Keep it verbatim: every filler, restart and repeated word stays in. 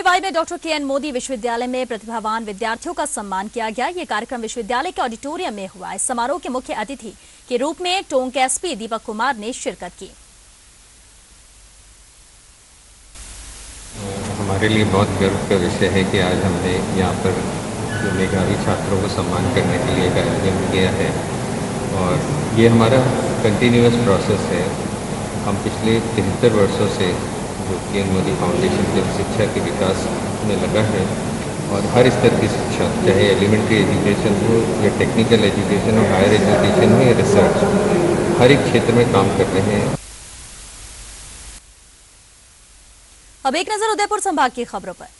हवाई में डॉक्टर के एन मोदी विश्वविद्यालय में प्रतिभावान विद्यार्थियों का सम्मान किया गया। ये कार्यक्रम विश्वविद्यालय के ऑडिटोरियम में हुआ। इस समारोह के मुख्य अतिथि के रूप में टोंक एसपी दीपक कुमार ने शिरकत की। हमारे लिए बहुत गर्व का विषय है कि आज हमने यहाँ पर जो मेधावी छात्रों को सम्मान करने के लिए एक आयोजन किया है और ये हमारा कंटिन्यूअस प्रोसेस है। हम पिछले तिहत्तर वर्षों से जो के एन मोदी फाउंडेशन के शिक्षा के विकास में लगा है और हर स्तर की शिक्षा, चाहे एलिमेंट्री एजुकेशन हो या टेक्निकल एजुकेशन हो, हायर एजुकेशन हो या रिसर्च, हर एक क्षेत्र में काम कर रहे हैं। अब एक नजर उदयपुर संभाग की खबरों पर।